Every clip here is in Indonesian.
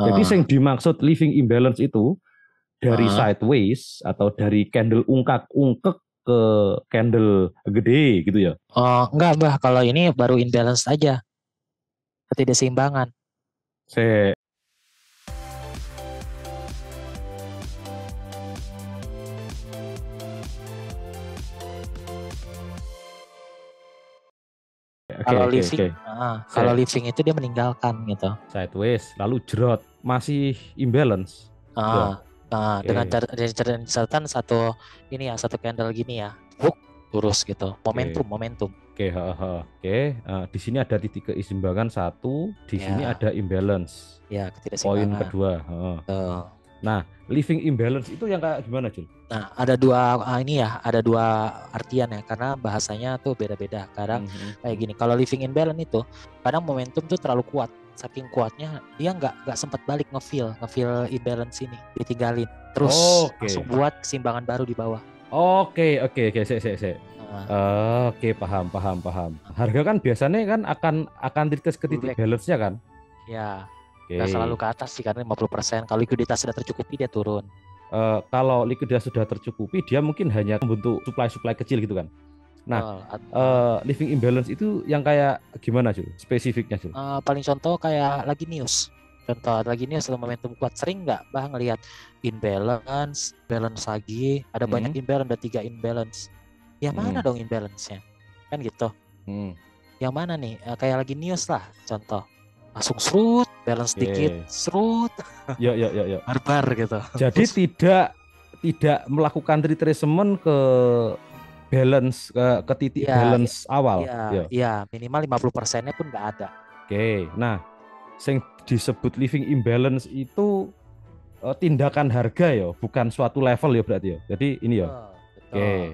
Jadi yang dimaksud living imbalance itu dari sideways atau dari candle ungkak-ungkek ke candle gede gitu ya? Oh, enggak Mbah, kalau ini baru imbalance aja, ketidakseimbangan. Saya Kalau oke. living, kalau Saya living itu dia meninggalkan gitu. sideways lalu jerot masih imbalance. Ya, Dengan oke. catatan satu ini ya, satu candle gini ya, hook lurus gitu, Oke. momentum. Oke, oke. Di sini ada titik keseimbangan satu, di sini Ya, ada imbalance. ya Poin ketidakseimbangan. kedua. Tuh. Nah, living imbalance itu yang kayak gimana, Jul? Nah, ada dua ini ya, ada dua artian ya, karena bahasanya tuh beda-beda. Kadang kayak gini, kalau living imbalance itu, kadang momentum tuh terlalu kuat, saking kuatnya dia nggak sempat balik ngefeel imbalance ini, ditinggalin, terus langsung Oke, buat keseimbangan baru di bawah. oke. Saya. Nah, Oke, paham. Harga kan biasanya kan akan dites ke titik pullback balance-nya kan? ya, nggak selalu Oke. ke atas sih karena 50%. Kalau likuiditas sudah tercukupi dia turun. Kalau likuiditas sudah tercukupi, dia mungkin hanya membentuk supply kecil gitu kan. Nah, Betul. living imbalance itu yang kayak gimana, Jul? Spesifiknya, Jul? Paling contoh kayak lagi news. Contoh lagi news kalau momentum kuat, sering nggak bah ngelihat imbalance, balance lagi, ada banyak Hmm, imbalance, ada 3 imbalance. Yang mana hmm, dong imbalance-nya? Kan gitu. hmm. Yang mana nih? Kayak lagi news lah, contoh. Langsung serut, balance dikit, Oke. serut, Ya. barbar gitu. Jadi Terus tidak melakukan retracement ke balance ke titik ya, balance awal. ya, Ya. ya minimal 50%-nya pun nggak ada. Oke. Nah, yang disebut living imbalance itu tindakan harga ya, bukan suatu level ya berarti ya. Jadi ini ya. Betul, betul. Oke.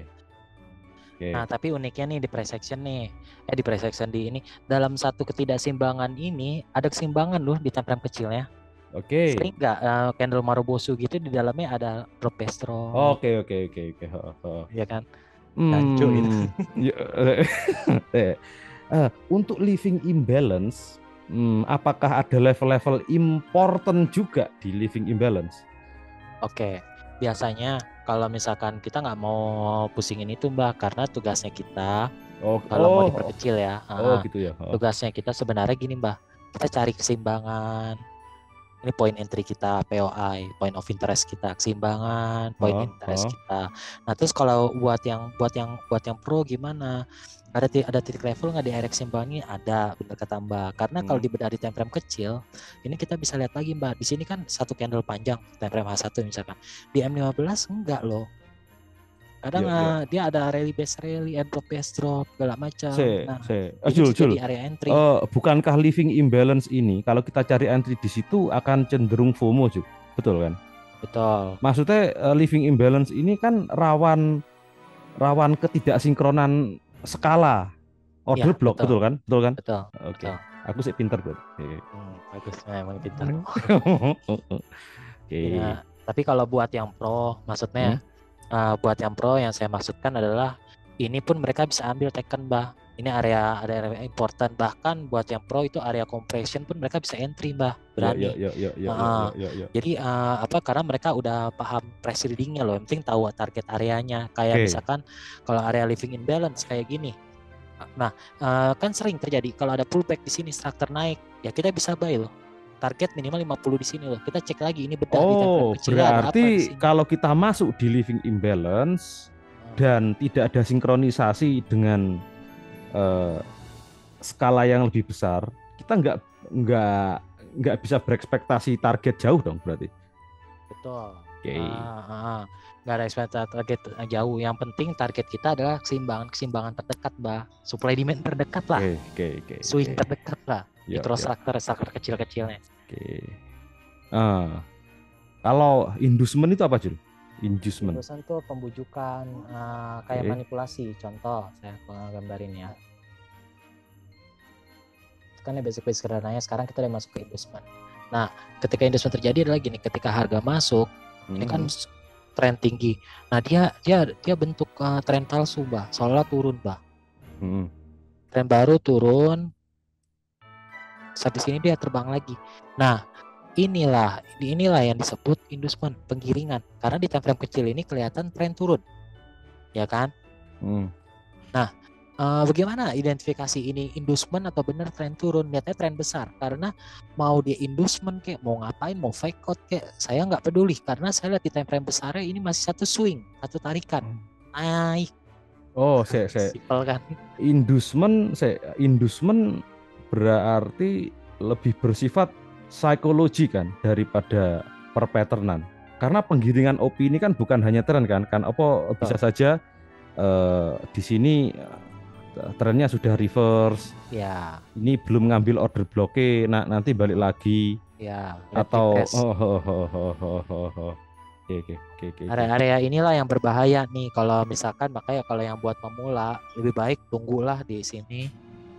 Nah, Oke. tapi uniknya nih di price action nih, di price action di ini, dalam satu ketidakseimbangan ini ada keseimbangan loh di time frame kecilnya. Oke. Sering nggak candle Marubosu gitu di dalamnya ada drop base drop, Oke. ya kan? Gancu itu. Hmm, ya, untuk living imbalance, apakah ada level-level important juga di living imbalance? Oke, biasanya kalau misalkan kita nggak mau pusingin itu Mbak, karena tugasnya kita Oh, kalau mau oh, diperkecil ya, gitu ya. tugasnya kita sebenarnya gini Mbak, kita cari keseimbangan. Ini poin entry kita, POI, point of interest kita, keseimbangan, point Oh, interest oh. kita. Nah, terus kalau buat yang pro gimana? Ada titik level nggak di area keseimbangannya? Ada, benar kata Mbak. Karena kalau Hmm, di time frame kecil, ini kita bisa lihat lagi Mbak. Di sini kan satu candle panjang, time frame H1 misalkan. Di M15 enggak loh. Kadang ya. dia ada rally base rally, drop base drop, segala macam. Nah, ini Jul. jadi area entry. Bukankah living imbalance ini kalau kita cari entry di situ akan cenderung FOMO, Jul? Betul kan? Betul. Maksudnya living imbalance ini kan rawan rawan ketidaksinkronan skala order Ya, block, betul. betul kan? Betul kan? Betul. Oke. Betul. Aku sih pinter berarti. Bagus, emang pintar. Oke. Ya, tapi kalau buat yang pro, Hmm? maksudnya buat yang pro yang saya maksudkan adalah ini pun mereka bisa ambil Tekken bah. Ini area important, bahkan buat yang pro itu area compression pun mereka bisa entry bah, berani. Uh, Ya. jadi karena mereka udah paham price readingnya loh, yang penting tahu target areanya. Kayak Oke. misalkan kalau area living imbalance kayak gini. Nah, kan sering terjadi kalau ada pullback di sini struktur naik, ya kita bisa buy loh. Target minimal 50 di sini loh. Kita cek lagi ini bedah di time frame Oh, kecilnya ada apa di berarti sini. kalau kita masuk di living imbalance Hmm. dan tidak ada sinkronisasi dengan eh, skala yang lebih besar, kita nggak nggak bisa berekspektasi target jauh dong berarti. Betul. Oke. Nggak ada ekspektasi target jauh. Yang penting target kita adalah keseimbangan terdekat, bah. Supply demand terdekat lah. Swing Oke. terdekat lah. Ya. Struktur kecil-kecilnya. Oke. Ah, kalau inducement itu apa, Jul? Inducement. Indusan tuh pembujukan, kayak Oke. manipulasi. Contoh, saya gambarin ya. Kan ya basic sederhananya sekarang kita udah masuk ke inducement. Nah, ketika inducement terjadi adalah gini, ketika harga masuk, ini kan tren tinggi. Nah, dia bentuk tren palsu, Bah. Seolah turun, Bah. Tren baru turun, habis ini dia terbang lagi. Nah, inilah yang disebut inducement, penggiringan. Karena di time frame kecil ini kelihatan tren turun, ya kan? Nah, bagaimana identifikasi ini inducement atau benar tren turun? Lihatnya tren besar, karena mau dia inducement kayak mau ngapain, mau fake out kayak saya nggak peduli, karena saya lihat di time frame besarnya ini masih satu swing, satu tarikan naik. Oh, Simpel kan? Inducement berarti lebih bersifat psikologi kan daripada perpatternan. Karena penggiringan opini kan bukan hanya tren kan, apa bisa saja di sini trennya sudah reverse. Ya. Ini belum ngambil order bloke, nanti balik lagi. Ya. Atau Oke. Area-area inilah yang berbahaya nih kalau misalkan, makanya kalau yang buat pemula lebih baik tunggulah di sini.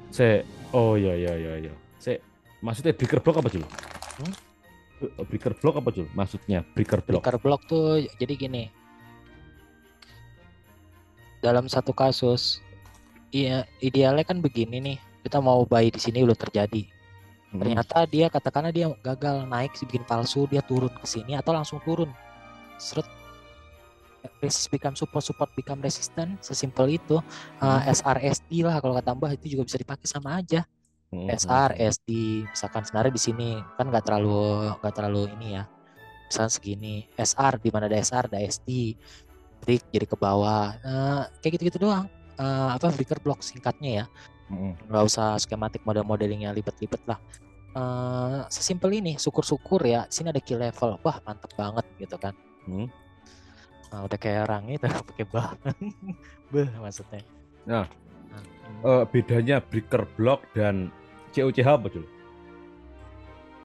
Ya. Maksudnya breaker block apa, Jul? Breaker block apa, Jul? Maksudnya breaker block. Breaker block tuh jadi gini. Dalam satu kasus, idealnya kan begini nih. Kita mau buy di sini udah terjadi. Ternyata dia katakanlah dia gagal naik, bikin palsu, dia turun ke sini atau langsung turun. Seret, resist become support become resistant, sesimpel itu. SRSD lah kalau kata Mbah, itu juga bisa dipakai sama aja. SRSD misalkan sebenarnya di sini kan nggak terlalu ini ya, misalkan segini SR, di mana ada SR ada SD, break jadi ke bawah, kayak gitu doang. Breaker block singkatnya ya, nggak usah skematik modelingnya libet-libet lah. Sesimpel ini, syukur-syukur ya sini ada key level, wah mantep banget gitu kan. Nah, udah kayak orang itu pakai maksudnya. Nah, bedanya breaker block dan COCH apa, Jul?